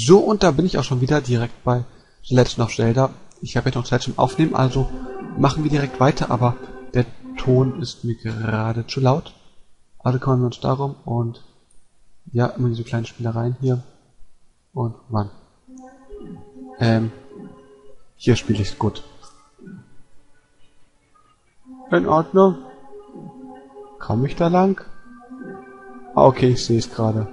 So, und da bin ich auch schon wieder direkt bei The Legend of Zelda. Ich habe jetzt noch Zeit zum Aufnehmen, also machen wir direkt weiter, aber der Ton ist mir gerade zu laut. Also kümmern wir uns darum und ja, immer diese kleinen Spielereien hier. Und wann? Hier spiele ich es gut. In Ordnung. Komme ich da lang? Ah, okay, ich sehe es gerade.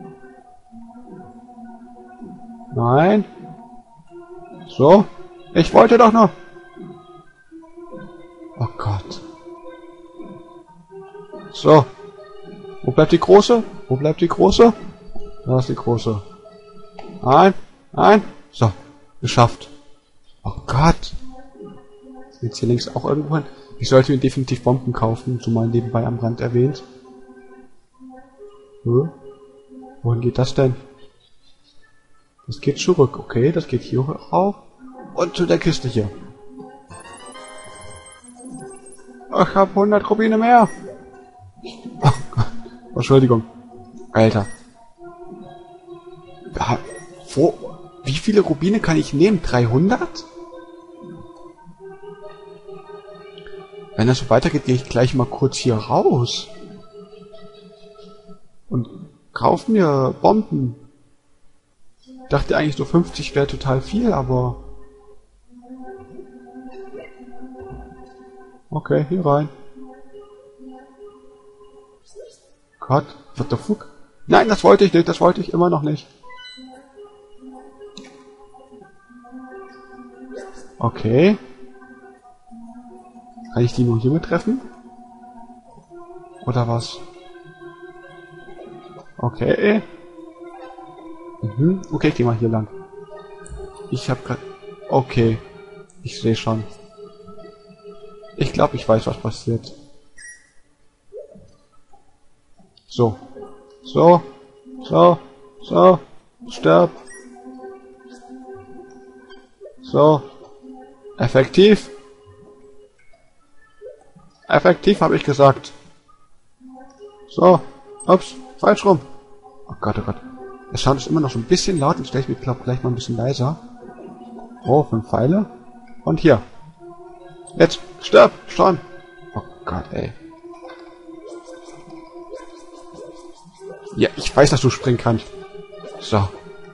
Nein. So. Ich wollte doch noch. Oh Gott. So. Wo bleibt die Große? Wo bleibt die Große? Da ist die Große. Nein. Nein. So. Geschafft. Oh Gott. Jetzt hier links auch irgendwo hin. Ich sollte mir definitiv Bomben kaufen, zumal nebenbei am Rand erwähnt. Wohin geht das denn? Das geht zurück. Okay, das geht hier rauf. Und zu der Kiste hier. Ich habe 100 Rubine mehr. Oh Gott. Entschuldigung. Alter. Ja, wie viele Rubine kann ich nehmen? 300? Wenn das so weitergeht, gehe ich gleich mal kurz hier raus. Und kauf mir Bomben. Ich dachte eigentlich so 50 wäre total viel, aber... Okay, hier rein. Gott, what the fuck? Nein, das wollte ich nicht, das wollte ich immer noch nicht. Okay. Kann ich die nur hiermit treffen? Oder was? Okay. Okay, ich geh mal hier lang. Ich hab grad... Okay. Ich sehe schon. Ich glaube, ich weiß, was passiert. So. So. So. So. Stirb. So. Effektiv. Effektiv, habe ich gesagt. So. Ups. Falsch rum. Oh Gott, oh Gott. Der Sound ist immer noch so ein bisschen laut. Jetzt stelle ich mich, glaube gleich mal ein bisschen leiser. Oh, 5 Pfeile. Und hier. Jetzt. Stirb. Schon. Oh Gott, ey. Ja, ich weiß, dass du springen kannst. So.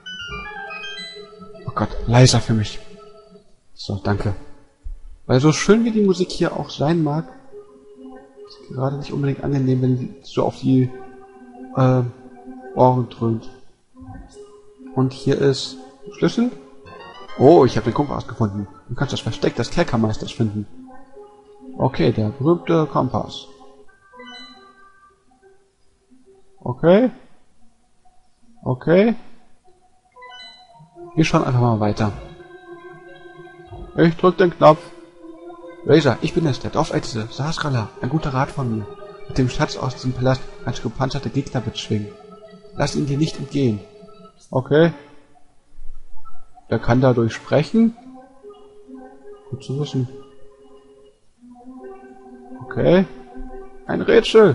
Oh Gott, leiser für mich. So, danke. Weil so schön wie die Musik hier auch sein mag, ist gerade nicht unbedingt angenehm, wenn die so auf die Ohren dröhnt. Und hier ist Schlüssel. Oh, ich habe den Kompass gefunden. Du kannst das Versteck des Kerkermeisters finden. Okay, der berühmte Kompass. Okay. Okay. Wir schauen einfach mal weiter. Ich drück den Knopf. Razor, ich bin es, der Dorfälteste, Sasrala, ein guter Rat von mir. Mit dem Schatz aus diesem Palast kannst du gepanzerte Gegner bezwingen. Lass ihn dir nicht entgehen. Okay. Wer kann dadurch sprechen? Gut zu wissen. Okay. Ein Rätsel.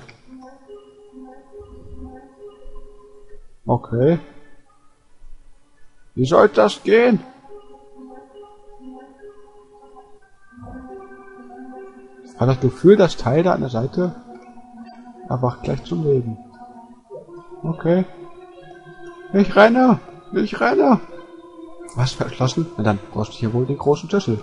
Okay. Wie soll das gehen? Ich habe das Gefühl, das Teil da an der Seite erwacht gleich zum Leben. Okay. Ich renne! Ich renne! Was, verschlossen? Na dann brauchst du hier wohl den großen Schlüssel.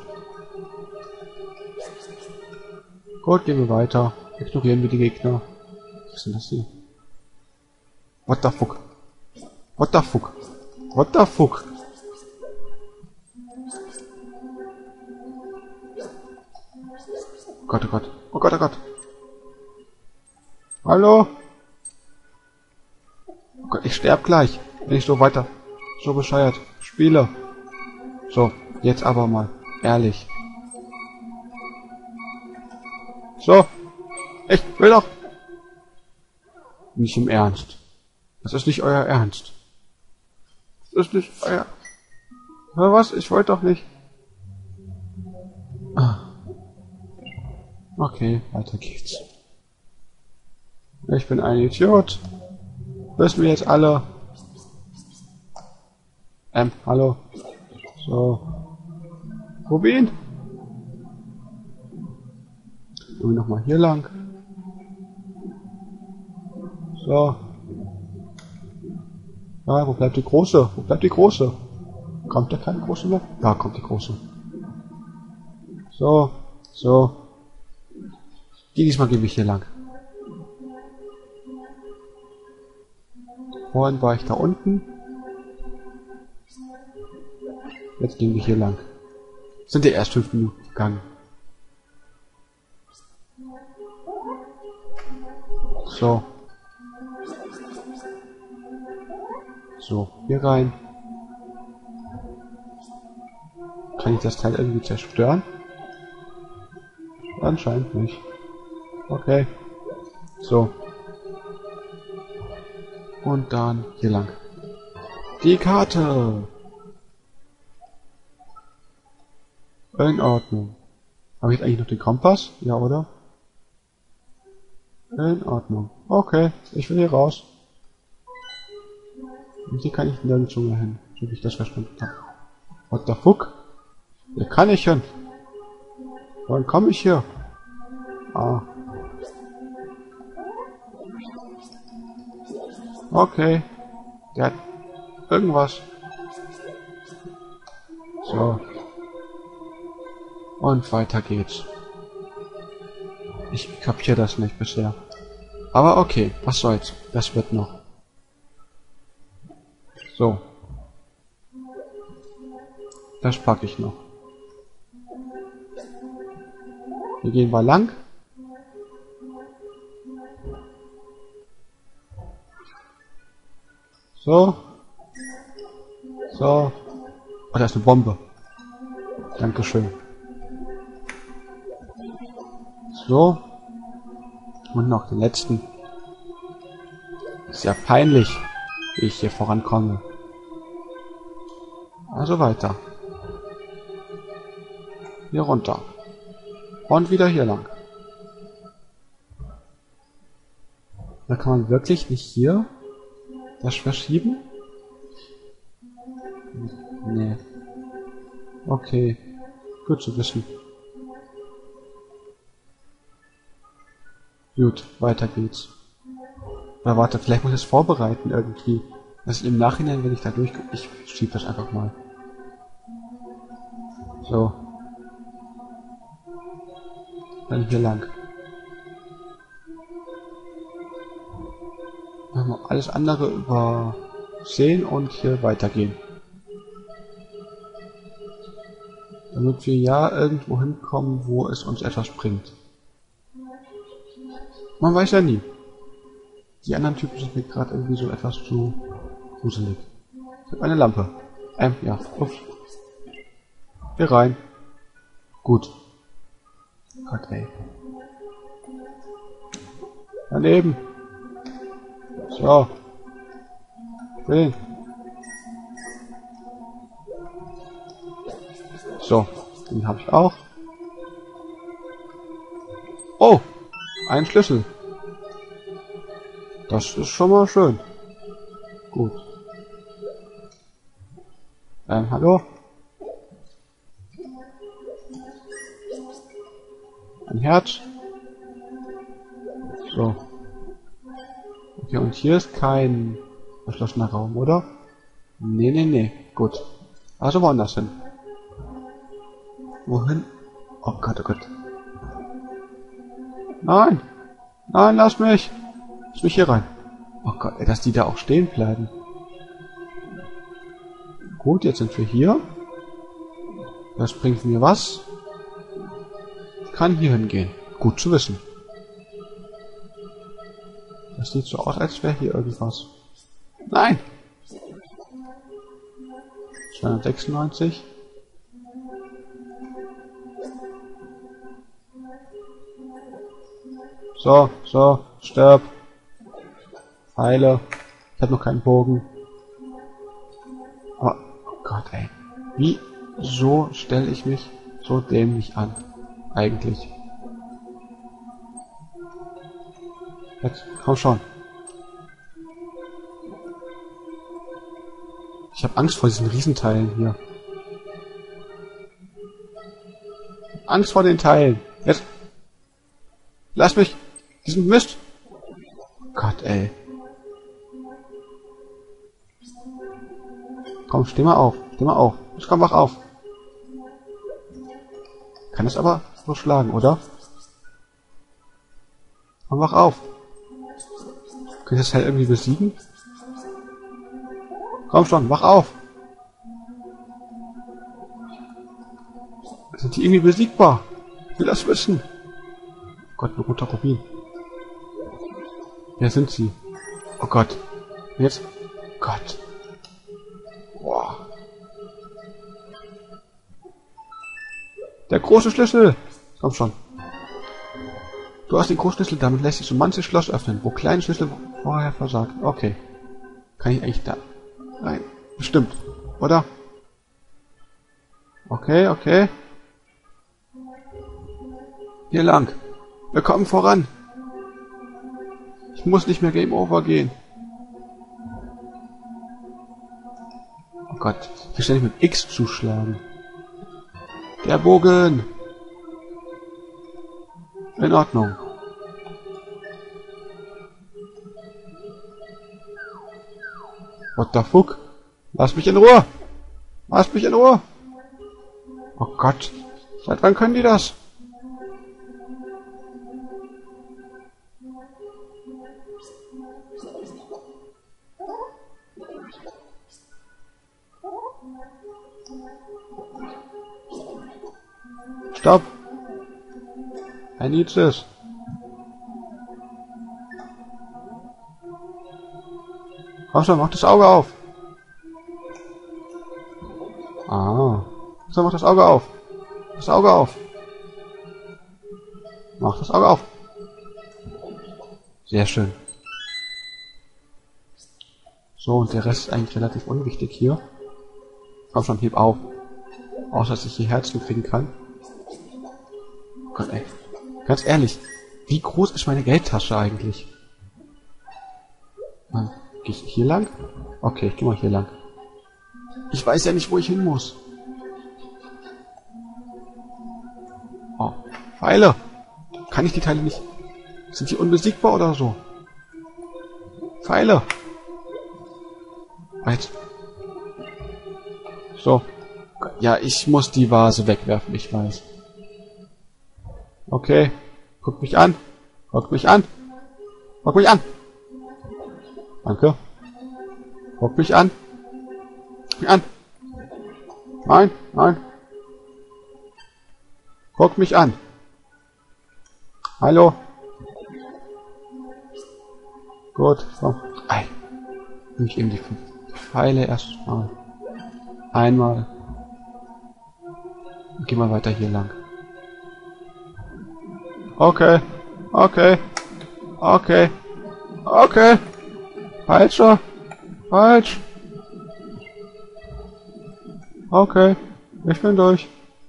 Gut, gehen wir weiter. Ignorieren wir die Gegner. Was ist denn das hier? What the fuck? What the fuck? What the fuck? Oh Gott, oh Gott. Oh Gott, oh Gott. Hallo? Oh Gott, ich sterb gleich, wenn ich so weiter so bescheuert spiele. So, jetzt aber mal. Ehrlich. So. Ich will doch. Nicht im Ernst. Das ist nicht euer Ernst. Das ist nicht euer... Hör was? Ich wollte doch nicht... Okay, weiter geht's. Ich bin ein Idiot. Wissen wir jetzt alle. Hallo. So. Rubin. Und nochmal hier lang. So. Ja, wo bleibt die Große? Wo bleibt die Große? Kommt da keine Große mehr? Ja, kommt die Große. So. So. Diesmal gebe ich hier lang. Vorhin war ich da unten. Jetzt gehen wir hier lang. Sind ja erst 5 Minuten gegangen. So. So, hier rein. Kann ich das Teil irgendwie zerstören? Anscheinend nicht. Okay. So. Und dann hier lang. Die Karte! In Ordnung. Habe ich jetzt eigentlich noch den Kompass? Ja, oder? In Ordnung. Okay, ich will hier raus. Und hier kann ich nirgendwo mehr hin, so wie ich das verstanden habe. What the fuck? Hier kann ich hin. Wann komme ich hier? Ah. Okay. Der hat irgendwas. So. Und weiter geht's. Ich kapiere das nicht bisher. Aber okay, was soll's. Das wird noch. So. Das packe ich noch. Hier gehen wir lang. So. So. Oh, da ist eine Bombe. Dankeschön. So. Und noch den letzten. Ist ja peinlich, wie ich hier vorankomme. Also weiter. Hier runter. Und wieder hier lang. Da kann man wirklich nicht hier das verschieben? Nee. Okay. Gut zu wissen. Gut, weiter geht's. Oder warte, vielleicht muss ich es vorbereiten irgendwie. Also im Nachhinein, wenn ich da durchkomme, ich schiebe das einfach mal. So. Dann hier lang. Machen wir alles andere übersehen und hier weitergehen. Damit wir ja irgendwo hinkommen, wo es uns etwas bringt. Man weiß ja nie. Die anderen Typen sind mir gerade irgendwie so etwas zu gruselig. Ich habe eine Lampe. Ja, ups. Hier rein. Gut. Gott, ey. Daneben. So. Schön. So, den habe ich auch. Oh, ein Schlüssel. Das ist schon mal schön. Gut. Hallo? Ein Herz. So. Okay, und hier ist kein verschlossener Raum, oder? Nee, nee, nee. Gut. Also woanders hin. Wohin? Oh Gott, oh Gott. Nein! Nein, lass mich! Lass mich hier rein. Oh Gott, ey, dass die da auch stehen bleiben. Gut, jetzt sind wir hier. Das bringt mir was. Ich kann hier hingehen. Gut zu wissen. Das sieht so aus, als wäre hier irgendwas. Nein! 296. So, so, stirb. Heile. Ich habe noch keinen Bogen. Aber, oh Gott, ey. Wieso stelle ich mich so dämlich an? Eigentlich. Jetzt, komm schon. Ich habe Angst vor diesen Riesenteilen hier. Angst vor den Teilen. Jetzt. Lass mich. Diesen Mist. Gott, ey. Komm, steh mal auf. Steh mal auf. Jetzt komm, wach auf. Kann es aber so schlagen, oder? Komm, wach auf. Kann ich das halt irgendwie besiegen? Komm schon, wach auf. Sind die irgendwie besiegbar? Ich will das wissen. Gott, ein roter Rubin. Wer sind sie? Oh Gott. Jetzt? Gott. Boah. Der große Schlüssel. Komm schon. Du hast den großen Schlüssel, damit lässt sich so manches Schloss öffnen, wo kleine Schlüssel vorher versagt. Okay. Kann ich eigentlich da rein? Bestimmt. Oder? Okay, okay. Hier lang. Wir kommen voran. Ich muss nicht mehr Game Over gehen. Oh Gott. Hier ständig mit X zuschlagen. Der Bogen. In Ordnung. What the fuck? Lass mich in Ruhe! Lass mich in Ruhe! Oh Gott. Seit wann können die das? Stopp! I need this. Komm schon, mach das Auge auf. Ah. So, mach das Auge auf. Das Auge auf. Mach das Auge auf. Sehr schön. So, und der Rest ist eigentlich relativ unwichtig hier. Komm schon, heb auf. Außer, dass ich hier Herzen kriegen kann. Oh Gott, ey. Ganz ehrlich, wie groß ist meine Geldtasche eigentlich? Gehe ich hier lang? Okay, ich gehe mal hier lang. Ich weiß ja nicht, wo ich hin muss. Oh, Pfeile. Kann ich die Teile nicht... Sind die unbesiegbar oder so? Pfeile. Weit. So. Ja, ich muss die Vase wegwerfen, ich weiß. Okay. Guck mich an. Guck mich an. Guck mich an. Danke. Guck mich an. Guck mich an. Nein, nein. Guck mich an. Hallo. Gut, so. Ei. Nimm ich eben die Pfeile erstmal. Einmal. Und geh mal weiter hier lang. Okay. Okay. Okay. Okay. Falscher. Falsch. Okay. Ich bin durch.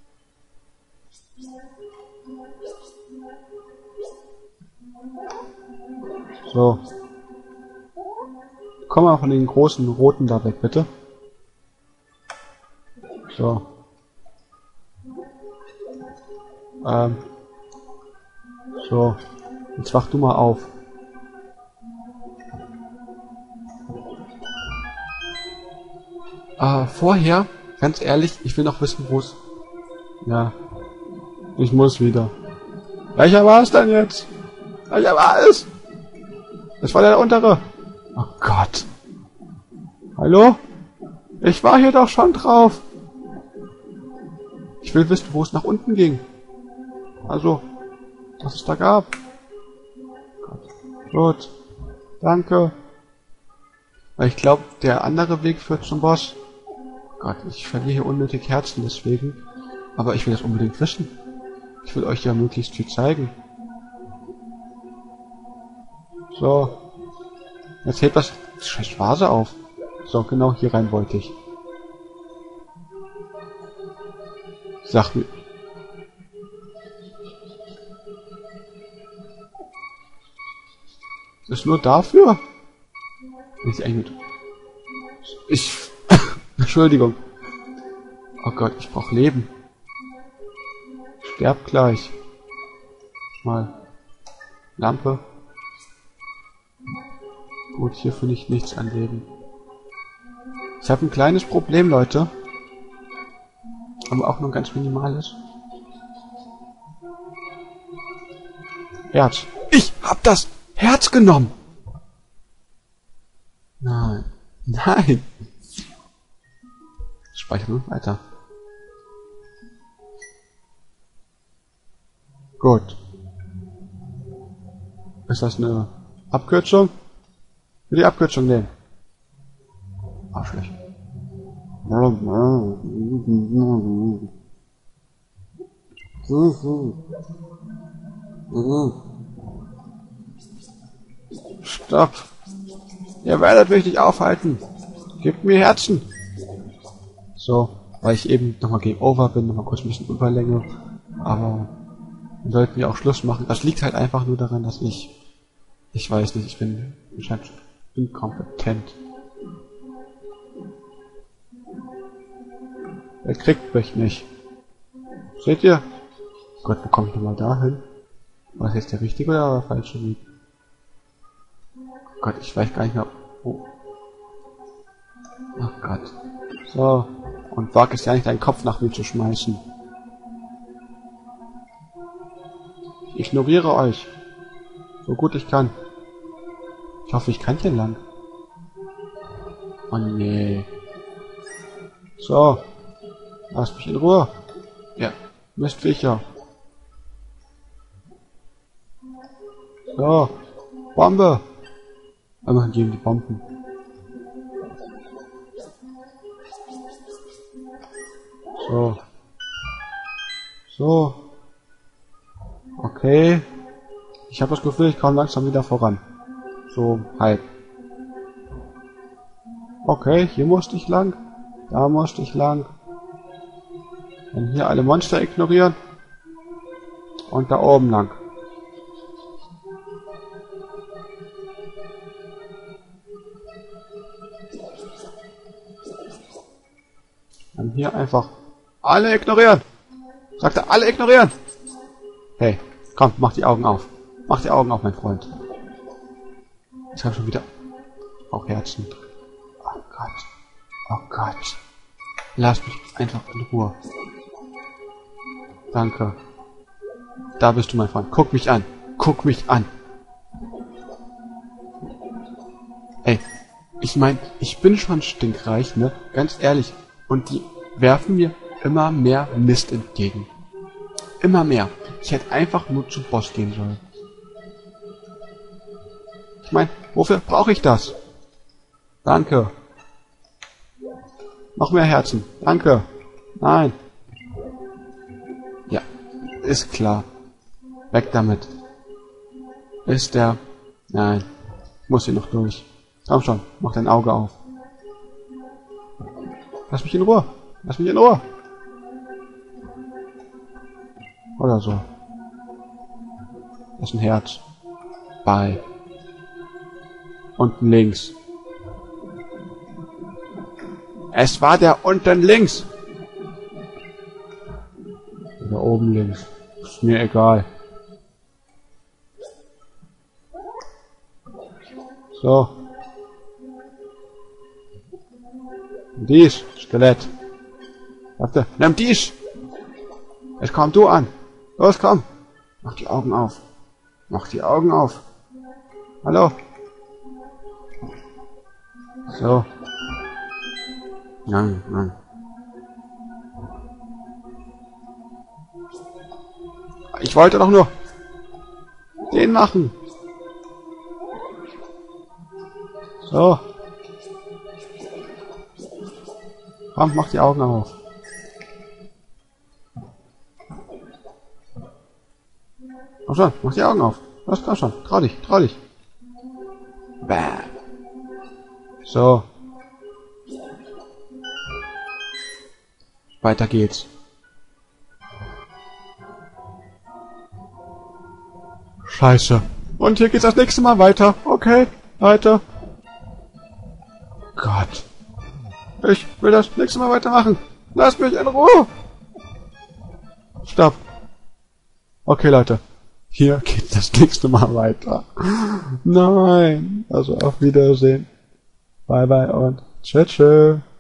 So. Komm mal von den großen roten da weg, bitte. So. So. Jetzt wach du mal auf. Vorher, ganz ehrlich, ich will noch wissen, wo es... Ja. Ich muss wieder. Welcher war es denn jetzt? Welcher war es? Das war der untere. Oh Gott. Hallo? Ich war hier doch schon drauf. Ich will wissen, wo es nach unten ging. Also, was es da gab. Gott. Gut. Danke. Weil ich glaube, der andere Weg führt zum Boss. Gott, ich verliere hier unnötig Herzen deswegen. Aber ich will das unbedingt wissen. Ich will euch ja möglichst viel zeigen. So. Jetzt hebt das scheiß Vase auf. So, genau hier rein wollte ich. Sag mir. Ist nur dafür? Ich... Entschuldigung. Oh Gott, ich brauche Leben. Ich sterb gleich. Mal. Lampe. Gut, hier finde ich nichts an Leben. Ich habe ein kleines Problem, Leute. Aber auch nur ein ganz minimales. Herz. Ich hab das Herz genommen. Nein. Nein. Speichern wir weiter. Gut. Ist das eine Abkürzung? Will die Abkürzung nehmen? Arschloch. Stopp. Ihr werdet mich nicht aufhalten. Gebt mir Herzen. So, weil ich eben nochmal Game Over bin, nochmal kurz ein bisschen Überlänge. Aber wir sollten ja auch Schluss machen. Das liegt halt einfach nur daran, dass ich weiß nicht, ich bin inkompetent. Er kriegt mich nicht. Seht ihr? Gott, wo komme ich nochmal dahin? War das jetzt der richtige oder der falsche Weg? Gott, ich weiß gar nicht mehr. Oh. Ach Gott. So. Und wag es ja nicht, deinen Kopf nach mir zu schmeißen. Ich ignoriere euch. So gut ich kann. Ich hoffe, ich kann hier lang. Oh nee. So. Lasst mich in Ruhe. Ja. Mistviecher. So. Bombe. Einmal gegen die Bomben. So. So. Okay. Ich habe das Gefühl, ich komme langsam wieder voran. So, halb. Okay, hier musste ich lang. Da musste ich lang. Dann hier alle Monster ignorieren. Und da oben lang. Dann hier einfach alle ignorieren. Sagt er, alle ignorieren. Hey, komm, mach die Augen auf. Mach die Augen auf, mein Freund. Ich habe schon wieder auch Herzen. Oh Gott. Oh Gott. Lass mich einfach in Ruhe. Danke. Da bist du, mein Freund. Guck mich an. Guck mich an. Ey, ich meine, ich bin schon stinkreich, ne? Ganz ehrlich. Und die werfen mir immer mehr Mist entgegen. Immer mehr. Ich hätte einfach nur zum Boss gehen sollen. Ich meine, wofür brauche ich das? Danke. Noch mehr Herzen. Danke. Nein. Ja, ist klar. Weg damit. Ist der... Nein. Ich muss hier noch durch. Komm schon, mach dein Auge auf. Lass mich in Ruhe. Lass mich in Ruhe. Oder so. Das ist ein Herz. Bye. Unten links. Es war der unten links. Oder oben links. Ist mir egal. So. Dies, Skelett. Warte, nimm dies. Jetzt komm du an. Los, komm. Mach die Augen auf. Mach die Augen auf. Hallo. So. Nein, nein. Ich wollte doch nur den machen. So. Komm, mach die Augen auf. Komm schon, mach die Augen auf. Los, komm schon, trau dich, trau dich. Bäh. So. Weiter geht's. Scheiße. Und hier geht's das nächste Mal weiter. Okay, weiter. Gott. Ich will das nächste Mal weitermachen. Lass mich in Ruhe. Stopp. Okay, Leute. Hier geht das nächste Mal weiter. Nein. Also auf Wiedersehen. Bye bye und tschüss.